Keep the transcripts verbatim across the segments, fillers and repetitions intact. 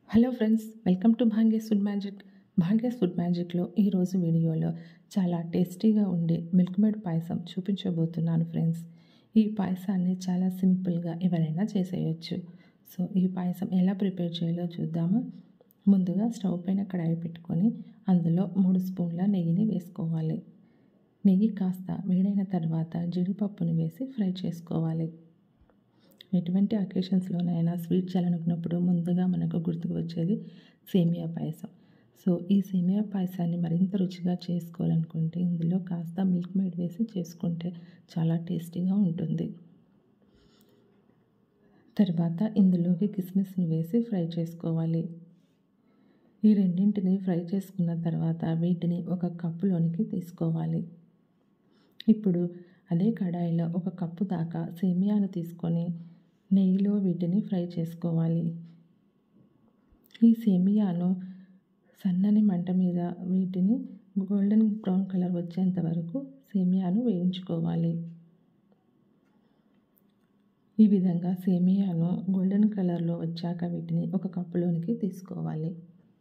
Hello friends, welcome to Bhagya's food magic. Bhagya's food మ్యాజిక్లో ఈరోజు వీడియోలో చాలా టేస్టీగా ఉండే మిల్క్ మేడ్ పాయసం చూపించబోతున్నాను ఫ్రెండ్స్. ఈ పాయసాన్ని చాలా సింపుల్గా ఎవరైనా చేసేయచ్చు. సో ఈ పాయసం ఎలా ప్రిపేర్ చేయాలో చూద్దామా. ముందుగా స్టవ్ పైన కడాయి పెట్టుకొని అందులో మూడు స్పూన్ల నెయ్యిని వేసుకోవాలి. నెయ్యి కాస్త వేడైన తర్వాత జీడిపప్పుని వేసి ఫ్రై చేసుకోవాలి. ఎటువంటి అకేషన్స్లోనైనా స్వీట్ చేయాలనుకున్నప్పుడు ముందుగా మనకు గుర్తుకు వచ్చేది సేమియా పాయసం. సో ఈ సేమియా పాయసాన్ని మరింత రుచిగా చేసుకోవాలనుకుంటే ఇందులో కాస్త మిల్క్ మేడ్ వేసి చేసుకుంటే చాలా టేస్టీగా ఉంటుంది. తర్వాత ఇందులోకి కిస్మిస్ని వేసి ఫ్రై చేసుకోవాలి. ఈ రెండింటిని ఫ్రై చేసుకున్న తర్వాత వీటిని ఒక కప్పులోనికి తీసుకోవాలి. ఇప్పుడు అదే కడాయిలో ఒక కప్పు దాకా సేమియాను తీసుకొని నెయ్యిలో వీటిని ఫ్రై చేసుకోవాలి. ఈ సేమియాను సన్నని మంట మీద వీటిని గోల్డెన్ బ్రౌన్ కలర్ వచ్చేంత వరకు సేమియాను వేయించుకోవాలి. ఈ విధంగా సేమియాను గోల్డెన్ కలర్లో వచ్చాక వీటిని ఒక కప్పులోనికి తీసుకోవాలి.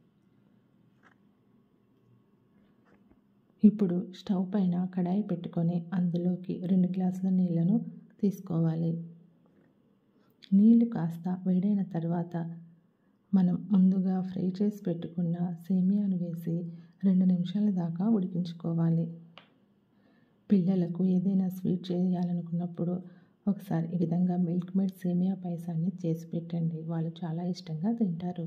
ఇప్పుడు స్టవ్ పైన కడాయి పెట్టుకొని అందులోకి రెండు గ్లాసుల నీళ్లను తీసుకోవాలి. నీళ్లు కాస్త వేడైన తర్వాత మనం ముందుగా ఫ్రై చేసి పెట్టుకున్న సేమియాను వేసి రెండు నిమిషాల దాకా ఉడికించుకోవాలి. పిల్లలకు ఏదైనా స్వీట్ చేయాలనుకున్నప్పుడు ఒకసారి ఈ విధంగా మిల్క్ మేడ్ సేమియా పాయసాన్ని చేసి పెట్టండి, వాళ్ళు చాలా ఇష్టంగా తింటారు.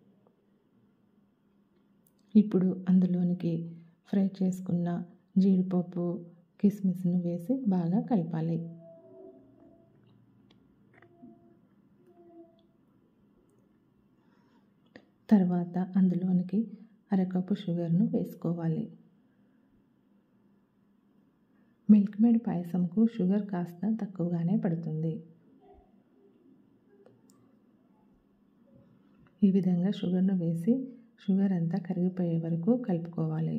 ఇప్పుడు అందులోనికి ఫ్రై చేసుకున్న జీడిపప్పు, కిస్మిస్ను వేసి బాగా కలపాలి. తర్వాత అందులోనికి అరకప్పు షుగర్ను వేసుకోవాలి. మిల్క్ మేడ్ పాయసంకు షుగర్ కాస్త తక్కువగానే పడుతుంది. ఈ విధంగా షుగర్ను వేసి షుగర్ అంతా కరిగిపోయే వరకు కలుపుకోవాలి.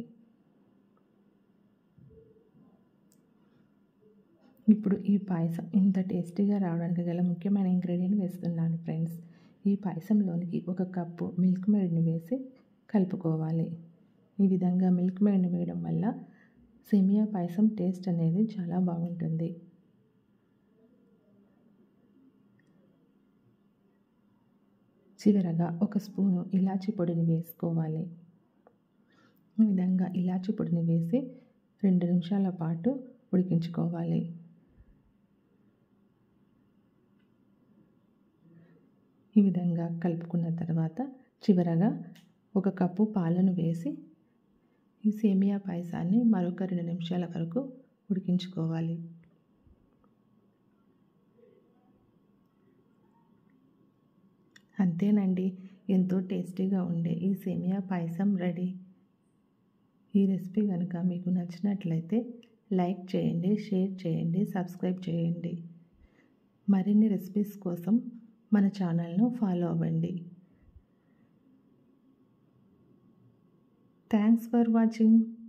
ఇప్పుడు ఈ పాయసం ఇంత టేస్టీగా రావడానికి గల ముఖ్యమైన ఇంగ్రీడియంట్ వేస్తున్నాను ఫ్రెండ్స్. ఈ పాయసంలోనికి ఒక కప్పు మిల్క్ మేడ్ని వేసి కలుపుకోవాలి. ఈ విధంగా మిల్క్ మేడ్ని వేయడం వల్ల సేమియా పాయసం టేస్ట్ అనేది చాలా బాగుంటుంది. చివరగా ఒక స్పూను ఇలాచీ పొడిని వేసుకోవాలి. ఈ విధంగా ఇలాచీ పొడిని వేసి రెండు నిమిషాల పాటు ఉడికించుకోవాలి. ఈ విధంగా కలుపుకున్న తర్వాత చివరగా ఒక కప్పు పాలను వేసి ఈ సేమియా పాయసాన్ని మరొక రెండు నిమిషాల వరకు ఉడికించుకోవాలి. అంతేనండి, ఎంతో టేస్టీగా ఉండే ఈ సేమియా పాయసం రెడీ. ఈ రెసిపీ కనుక మీకు నచ్చినట్లయితే లైక్ చేయండి, షేర్ చేయండి, సబ్స్క్రైబ్ చేయండి. మరిన్ని రెసిపీస్ కోసం మన ఛానల్ను ఫాలో అవ్వండి. Thanks for watching.